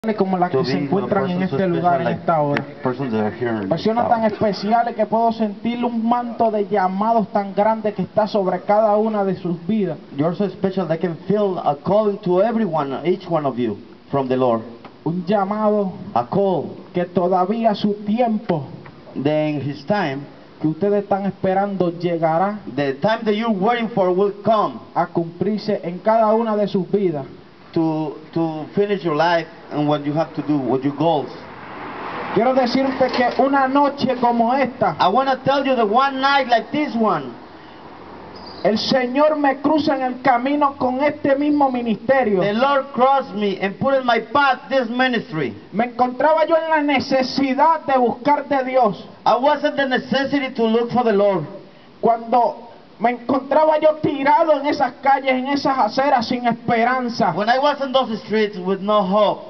como las que se encuentran en este lugar en esta hora. Personas tan especiales que puedo sentir un manto de llamados tan grande que está sobre cada una de sus vidas. You're so special that I can feel a calling to everyone, each one of you, from the Lord. Un llamado, a call, que todavía su tiempo, then His time, que ustedes están esperando, llegará. The time that you're waiting for will come a cumplirse en cada una de sus vidas. To finish your life and what you have to do, what your goals. Quiero decirte que una noche como esta, I want to tell you that one night like this one, el Señor me cruza en el camino con este mismo ministerio. The Lord crossed me and put in my path this ministry. Me encontraba yo en la necesidad de buscar de Dios. I wasn't the necessity to look for the Lord. Cuando me encontraba yo tirado en esas calles, en esas aceras, sin esperanza. When I was in those streets with no hope.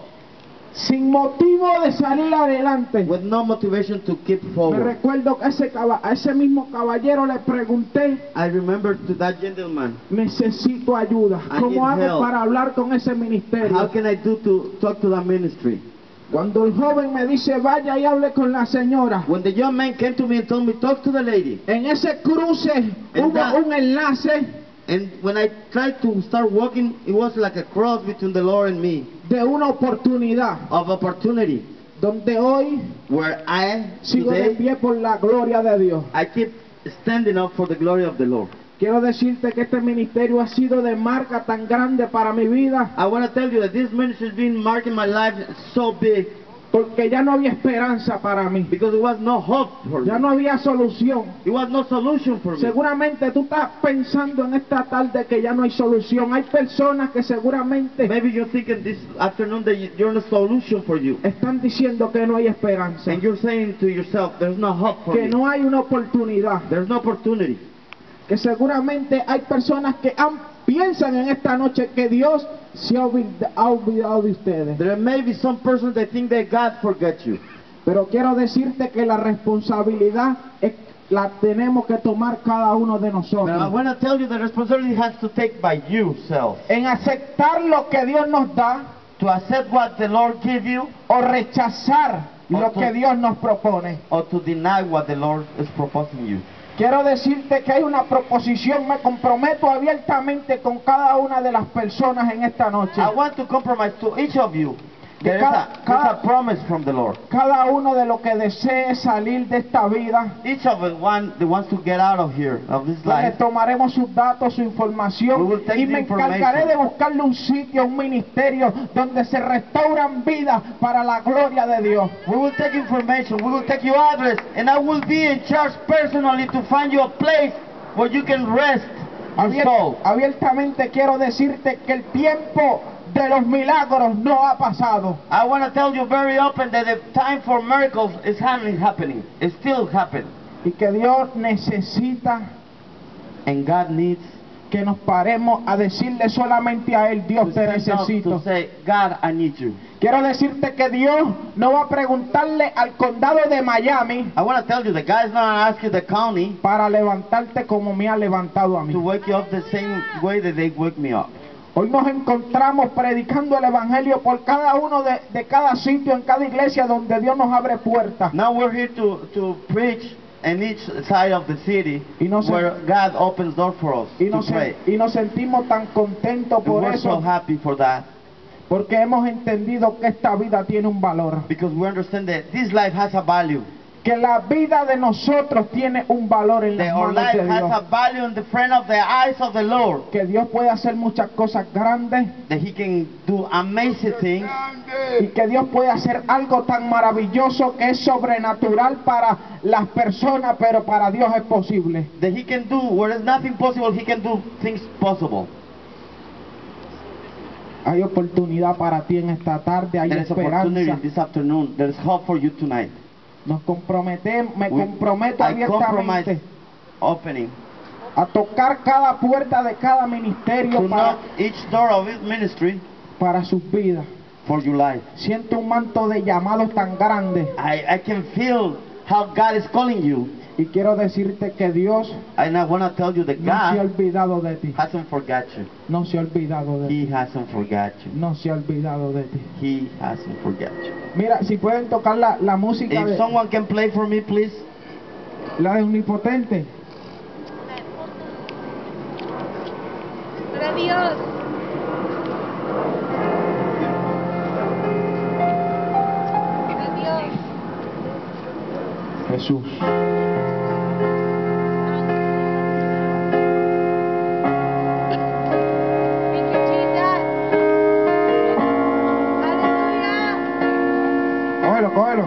Sin motivo de salir adelante. With no motivation to keep forward. Me recuerdo que a ese mismo caballero le pregunté. I remember to that gentleman. Necesito ayuda. ¿Cómo hago para hablar con ese ministerio? How can I do to talk to that ministry? Cuando el joven me dice, vaya y hable con la señora. When the young man came to me and told me, talk to the lady. En ese cruce hubo un enlace. And when I tried to start walking, it was like a cross between the Lord and me. De una oportunidad. Of opportunity. Donde hoy where I sigo de pie por la gloria de Dios. I keep standing up for the glory of the Lord. Quiero decirte que este ministerio ha sido de marca tan grande para mi vida. I want to tell you that this ministry has been marking my life so big. Porque ya no había esperanza para mí. Because there was no hope for ya me. no había solución. There was no solution for me. Seguramente tú estás pensando en esta tarde que ya no hay solución. Hay personas que seguramente maybe you're thinking this afternoon that you're no solution for you. Están diciendo que no hay esperanza. And you're saying to yourself, there's no hope for que me. No hay una oportunidad. There's no opportunity. Que seguramente hay personas que piensan en esta noche que Dios se ha olvidado de ustedes. There may be some persons that think that God forgot you. Pero quiero decirte que la responsabilidad la tenemos que tomar cada uno de nosotros. But I want to tell you the responsibility has to take by yourself. En aceptar lo que Dios nos da, to accept what the Lord give you, o rechazar lo que Dios nos propone, or to deny what the Lord is proposing you. Quiero decirte que hay una proposición. Me comprometo abiertamente con cada una de las personas en esta noche. I want to compromise to each of you. There's a promise from the Lord. Cada uno de los que desee salir de esta vida. Each of the one that wants to get out of here, of this life. Tomaremos sus datos, su información, y me encargaré de buscarle un sitio, un ministerio donde se restauran vidas para la gloria de Dios. We will take information, we will take your address, and I will be in charge personally to find you a place where you can rest your soul. Abiertamente quiero decirte que el tiempo de los milagros no ha pasado. I want to tell you very open that the time for miracles is happening. It's still happening. Y que Dios necesita, and God needs, que nos paremos a decirle solamente a Él, Dios te necesito. To say, God, I need you. Quiero decirte que Dios no va a preguntarle al condado de Miami. I want to tell you, the God is not going to ask you the county para levantarte como me ha levantado a mí. To wake you up the same way that they wake me up. Hoy nos encontramos predicando el evangelio por cada uno de cada sitio, en cada iglesia donde Dios nos abre puertas. Now we're here to preach in each side of the city where God opens doors for us to pray. Y nos sentimos tan contentos por eso. We're so happy for that. Porque hemos entendido que esta vida tiene un valor. Because we understand that this life has a value. Que la vida de nosotros tiene un valor en las manos de Dios. Has a value in the front of the eyes of the Lord. Que Dios puede hacer muchas cosas grandes. That He can do amazing things. Y que Dios puede hacer algo tan maravilloso que es sobrenatural para las personas, pero para Dios es posible. That He can do where there's nothing possible, He can do things possible. Hay oportunidad para ti en esta tarde, hay esperanza. This afternoon. There is hope for you tonight. Me comprometo abiertamente a tocar cada puerta de cada ministerio para each door of his ministry para sus vidas. For your life. Siento un manto de llamados tan grande. I can feel how God is calling you. Y quiero decirte que Dios And I want to tell you that no se ha God olvidado de ti. hasn't forgot you. No se ha olvidado de ti. He hasn't forgot you. No se ha olvidado de ti. He hasn't forgot you. Mira, si pueden tocar la música If de someone can play for me, please. la de Omnipotente. Para Dios. Para Dios. Jesús. Thank you, Jesus. Aleluya. Cógelo, cógelo.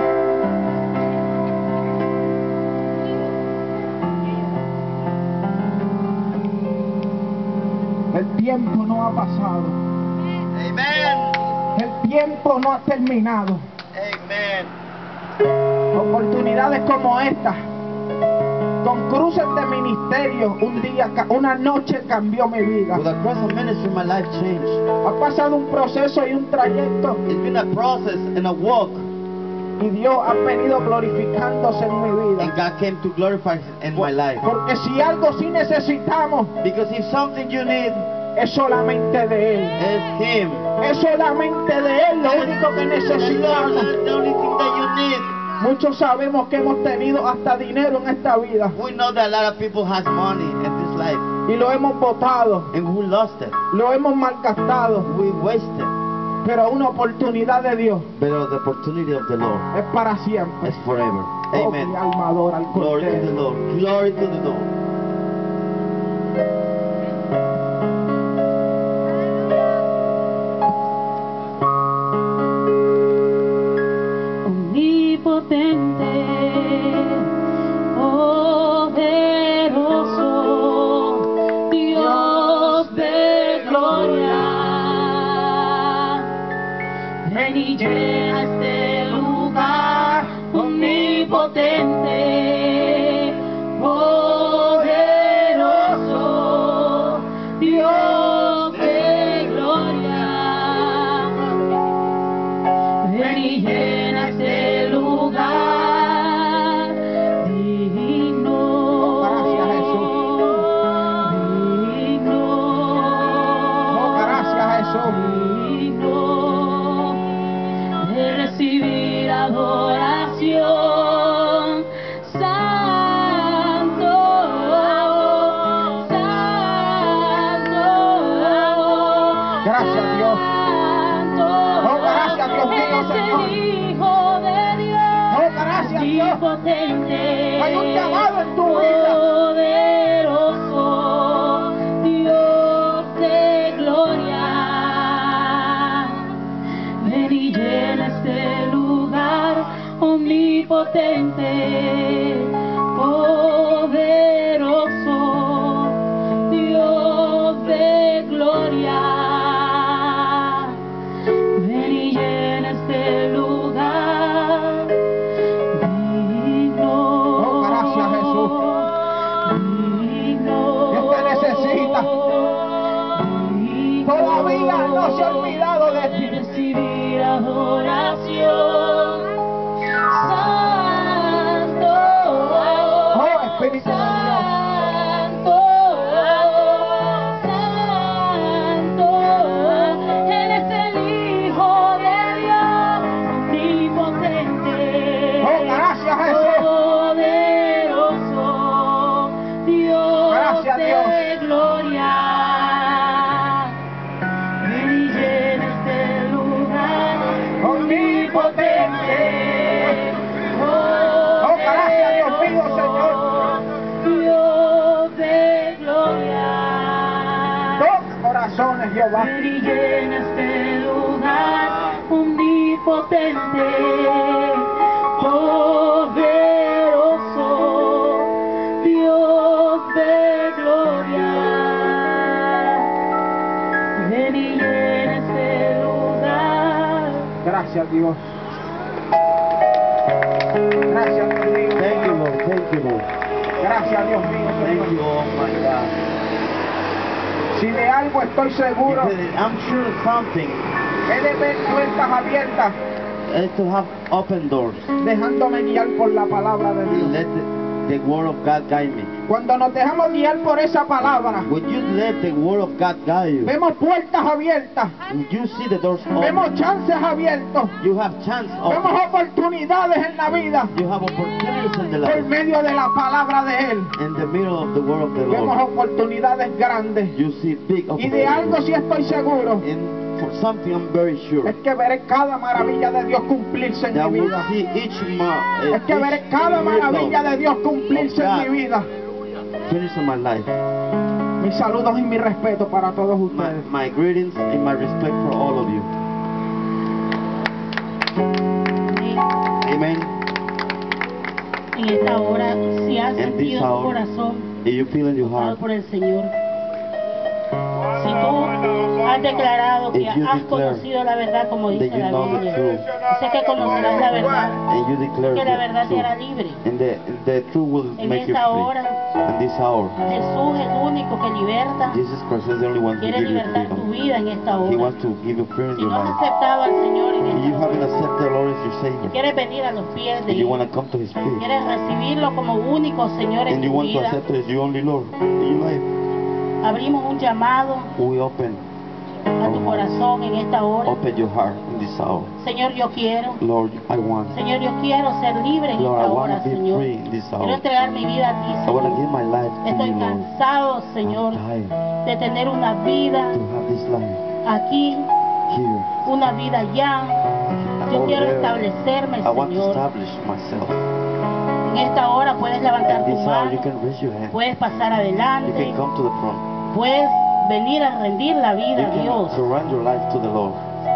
El tiempo no ha pasado. Amen. El tiempo no ha terminado. Amen. Oportunidades como esta, con cruces de ministerio, una noche cambió mi vida. With the cross of ministry, my life changed. Ha pasado un proceso y un trayecto, It's been a process and a walk, y Dios ha venido glorificándose en mi and vida. God came to glorify in my life. Porque si algo sí necesitamos, Because if something you need es solamente de Él. is Him, Es solamente de Él lo único que the Lord necesitamos. is the only thing that you need. Muchos sabemos que hemos tenido hasta dinero en esta vida We know that a lot of people has money in this life, y lo hemos botado, and we lost it. lo hemos malgastado, We wasted. pero una oportunidad de Dios But the opportunity of the Lord es para siempre. is forever. Oh, Amen. mi alma adora al Glory to the Cordero. Lord. Glory to the Lord. Omnipotente, poderoso, Dios de gloria, ven y llena este lugar. Omnipotente, poderoso, Dios de gloria, ven y llena este lugar, digno, Gracias, Jesús. digno, Oh, gracias, Jesús. digno de recibir adoración. Santo, santo, Gracias, Dios. santo, Oh, gracias, Dios mío, eres Señor. el Hijo de Dios. Oh, gracias, Dios. Omnipotente, Hay un llamado en tu vida. poderoso, Dios de gloria, ven y llena este lugar. Omnipotente, poderoso, Dios de gloria, ven y llena este lugar, digno. Oh, gracias, Jesús. Digno. Dios te necesita. Digno Todavía no se ha olvidado de ti. recibir adoración. Santo, Oh, Espíritu de Dios. Santo, santo, eres el Hijo de Dios, omnipotente, Oh, gracias, Jesús. poderoso, Dios Gracias, de Dios. gloria, ven y llena este lugar, Omnipotente. oh, gracias, Dios mío, Señor. Dios de gloria, Toca corazones, Jehová. ven y llena este lugar, omnipotente, poderoso, Dios de gloria, ven y llena este lugar. Gracias, Dios. Gracias, Dios mío. Thank you, Lord. Thank you, Lord. Gracias, Dios mío, Thank Señor. you, oh my God. Si de algo estoy seguro, Because I'm sure something he de ver puertas abiertas, is to have open doors. dejándome guiar por la palabra de Dios. Let the word of God guide me. Cuando nos dejamos guiar por esa palabra, When you let the word of God guide you, vemos puertas abiertas, you see the doors vemos open. chances abiertos, You have chance vemos open. oportunidades en la vida You have opportunities in the por life. medio de la palabra de Él. In the middle of the word of the Vemos Lord, oportunidades grandes. you see big Y de algo sí opportunities. estoy seguro, And for something I'm very sure. es que veré cada maravilla de Dios cumplirse en That mi we'll vida. see Es que veré cada maravilla de Dios cumplirse en mi vida. finish in my life. Mis saludos y mi respeto para todos ustedes. My greetings and my respect for all of you. Amen. En esta hora, si has In this sentido tu hour, corazón if you feel in your tocado heart, por el Señor, si tú has declarado que If you has declare conocido la verdad como that dice you la know the Biblia, truth, sé que conocerás la verdad, and you declare que la the verdad te hará truth, libre. and the truth will En make you esta free. hora, In this hour, Jesús es el único que liberta, Jesus Christ is the only one who quiere gives you libertar tu freedom. vida en esta He hora. wants to give you freedom in Si your no has life. aceptado al Señor en If you esta haven't hora, accepted the Lord as your si Savior, quieres venir a los pies de if you Él, want to come to His feet, quieres recibirlo como único Señor en and you tu want to vida, accept it as your only Lord in your life, abrimos un llamado we open a tu corazón en esta hora. open your heart in this hour. Señor, yo quiero. Lord, I want. Señor, yo quiero ser libre en Lord, I esta want hora, to be Señor. free in this Quiero hour. entregar mi vida a ti, I want to Señor. give my life to Estoy you, Lord. cansado, Señor, I'm tired de tener una vida to have this life aquí, here. una vida allá. Yo Over quiero there. establecerme, I want to Señor. establish myself. En esta hora puedes levantar tu This hour you mano, can raise your hand. puedes pasar You adelante, can come to the front. puedes venir a rendir la You vida a can Dios. surrender your life to the Lord.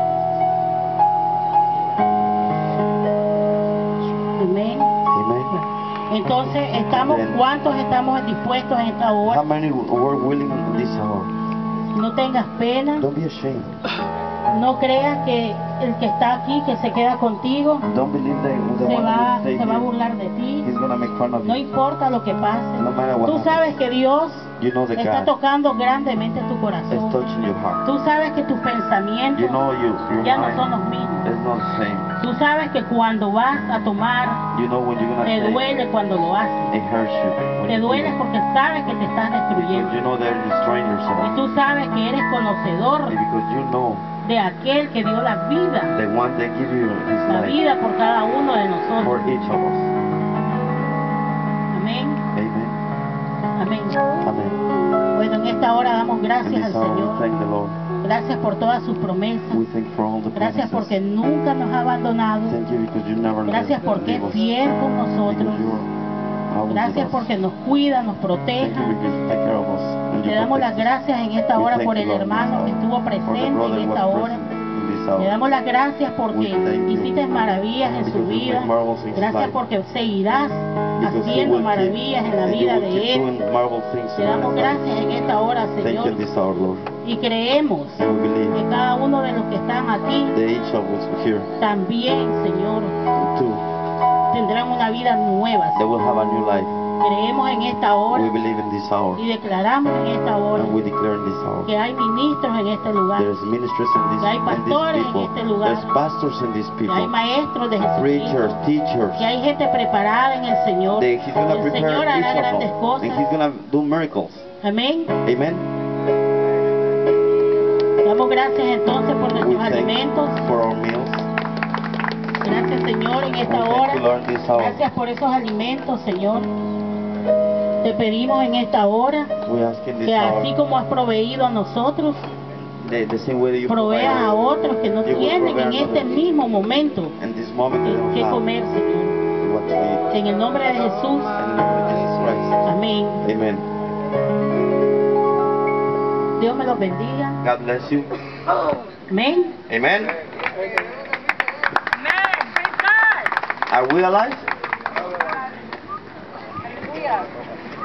Amén. Amen. Entonces, ¿cuántos estamos dispuestos en esta How hora? many were willing in this hour? No tengas pena, Don't be ashamed. no creas que el que está aquí, que se queda contigo, Don't believe that the se one va who stay a here, burlar de ti. he's going to make fun of No you. importa lo que pase. No matter what Tú happens. sabes que Dios You know that está God tocando grandemente tu is corazón. touching your heart. Tú sabes que tus You pensamientos know your ya no son mind los mismos. is not the same. Tú sabes que cuando vas a tomar, You know when you're going te to take, duele cuando lo haces. it hurts you. When Te you do duele it. porque sabes que te estás Because destruyendo. you know that you're destroying Y yourself. tú sabes que eres conocedor And because you know de aquel que dio la vida, the one that give you his la life vida por cada uno de for nosotros. each of us. Amén. Amen. Amén. Amen. Bueno, en esta hora damos In gracias al this hour we Señor. thank the Lord. Gracias por todas sus promesas. We thank for all the Gracias promises. porque nunca nos ha abandonado. Thank you because you never Gracias porque leave es us. fiel con nosotros. Because you're always Gracias with us. porque nos cuida, nos Thank protege. you because you take care of us. And Le you damos las protect us. gracias en esta We hora thank por you, el Lord, hermano que estuvo for the presente brother en was esta hora. present in this Le hour. damos las gracias porque We thank you. hiciste maravillas en su Because you vida. make marvels in his Gracias life. porque seguirás Because you haciendo will maravillas en la and you vida will de keep él. doing marvel things Te in damos his life. gracias en esta hora, Thank you Señor. in this hour, Lord. Y creemos And we believe que cada uno de los que están aquí that each of us here también, Señor, too, tendrán una vida nueva. they will have a new life. Creemos en esta hora We believe in this hour. y declaramos en esta hora And we declare in this hour. que hay ministros en este lugar, There's ministers in que hay these pastores en people. este lugar, There's pastors in these que hay people. maestros de Jesucristo, Preachers, teachers. que hay gente preparada en el Señor. That He's going to El prepare Señor hará each grandes of them. And He's cosas. going to do miracles. Amén. Amen. Damos gracias entonces por We nuestros thank alimentos. for our meals. Gracias, Señor, en We esta thank you, hora. Lord, this hour. Gracias por esos alimentos, Señor. Te pedimos en esta hora We ask in this que así hour, como has proveído a nosotros, the same way that you proveas a provide otros que no You will tienen provide en este others. mismo momento in this moment they don't que have comer, Señor. what to eat. En el nombre de Jesús. In the name of Jesus Christ. Amén. Amen. Dios me los bendiga. God bless you. Amén. Amen. Are we alive?